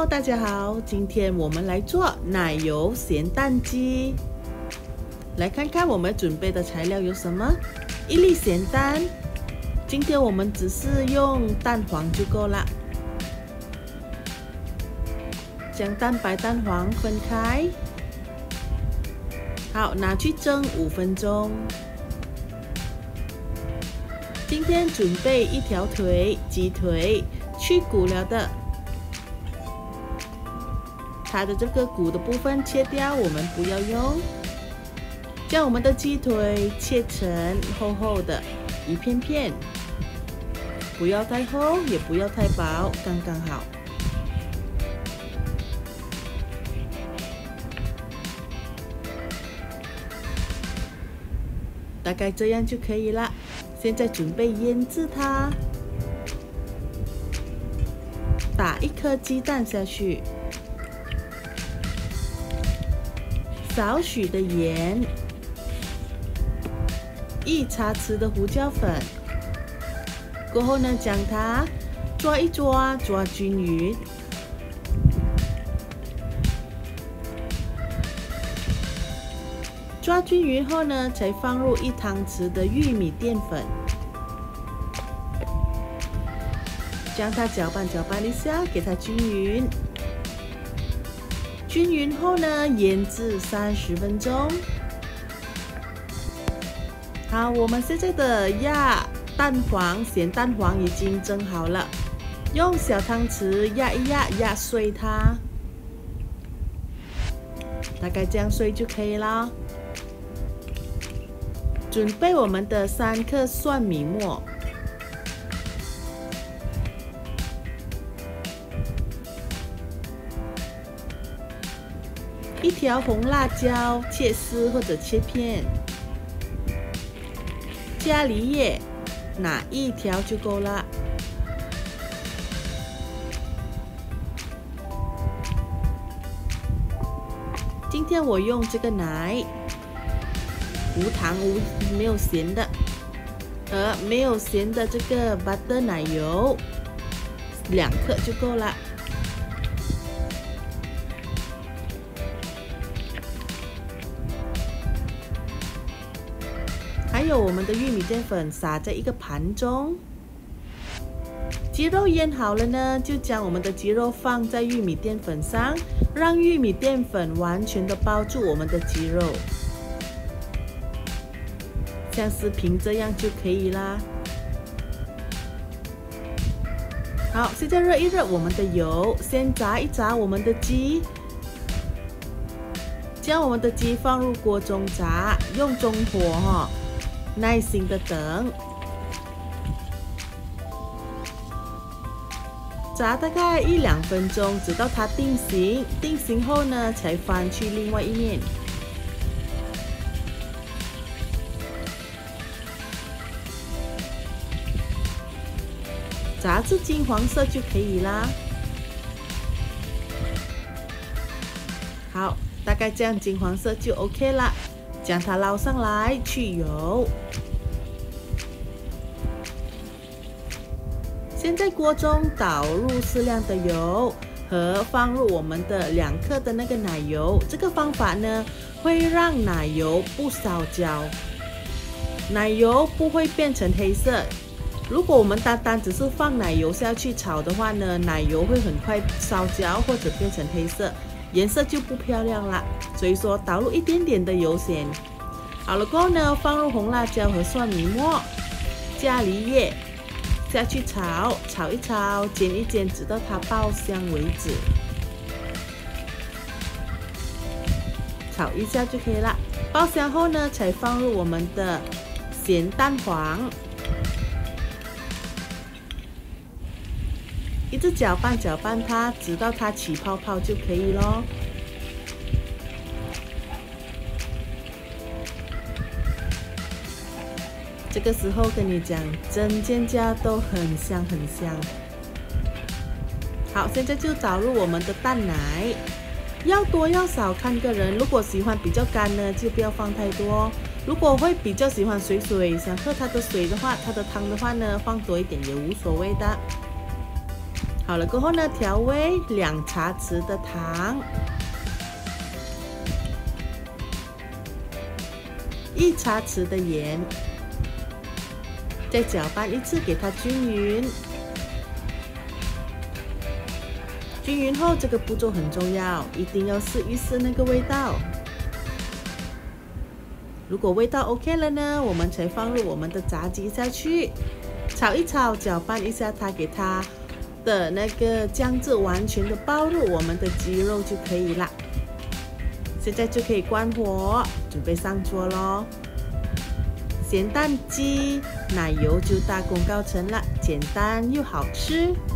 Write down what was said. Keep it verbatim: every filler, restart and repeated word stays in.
Hello， 大家好，今天我们来做奶油咸蛋鸡。来看看我们准备的材料有什么：一粒咸蛋，今天我们只是用蛋黄就够了。将蛋白、蛋黄分开，好，拿去蒸五分钟。今天准备一条腿，鸡腿，去骨了的。它的这个骨的部分切掉，我们不要用。将我们的鸡腿切成厚厚的一片片，不要太厚，也不要太薄，刚刚好。大概这样就可以了。现在准备腌制它，打一颗鸡蛋下去。少许的盐，一茶匙的胡椒粉，过后呢，将它抓一抓，抓均匀。抓均匀后呢，才放入一汤匙的玉米淀粉，将它搅拌搅拌一下，给它均匀。均匀后呢，腌制三十分钟。好，我们现在的压蛋黄咸蛋黄已经蒸好了，用小汤匙压一压，压碎它，大概这样碎就可以了。准备我们的三克蒜米末。一条红辣椒，切丝或者切片，加梨叶，拿一条就够了。今天我用这个奶，无糖无没有咸的，和没有咸的这个 butter 奶油，两克就够了。还有我们的玉米淀粉撒在一个盘中。鸡肉腌好了呢，就将我们的鸡肉放在玉米淀粉上，让玉米淀粉完全的包住我们的鸡肉，像视频这样就可以啦。好，现在热一热我们的油，先炸一炸我们的鸡。将我们的鸡放入锅中炸，用中火哈、哦。耐心的等，炸大概一两分钟，直到它定型。定型后呢，才翻去另外一面。炸至金黄色就可以啦。好，大概这样金黄色就 OK 啦。将它捞上来，去油。先在锅中倒入适量的油，和放入我们的两克的那个奶油。这个方法呢，会让奶油不烧焦，奶油不会变成黑色。如果我们单单只是放奶油下去炒的话呢，奶油会很快烧焦或者变成黑色，颜色就不漂亮了。所以说倒入一点点的油先。好了过后呢，放入红辣椒和蒜米末，加梨叶下去炒，炒一炒，煎一煎，直到它爆香为止。炒一下就可以了。爆香后呢，才放入我们的咸蛋黄，一直搅拌搅拌它，直到它起泡泡就可以咯。这个时候跟你讲，整间家都很香很香。好，现在就倒入我们的蛋奶，要多要少看个人。如果喜欢比较干呢，就不要放太多。如果会比较喜欢水水，想喝它的水的话，它的汤的话呢，放多一点也无所谓的。 好了过后呢，调味两茶匙的糖，一茶匙的盐，再搅拌一次，给它均匀。均匀后，这个步骤很重要，一定要试一试那个味道。如果味道 OK 了呢，我们才放入我们的炸鸡下去，炒一炒，搅拌一下它，给它的那个酱汁完全的包入我们的鸡肉就可以了。现在就可以关火，准备上桌咯。咸蛋鸡奶油就大功告成了，简单又好吃。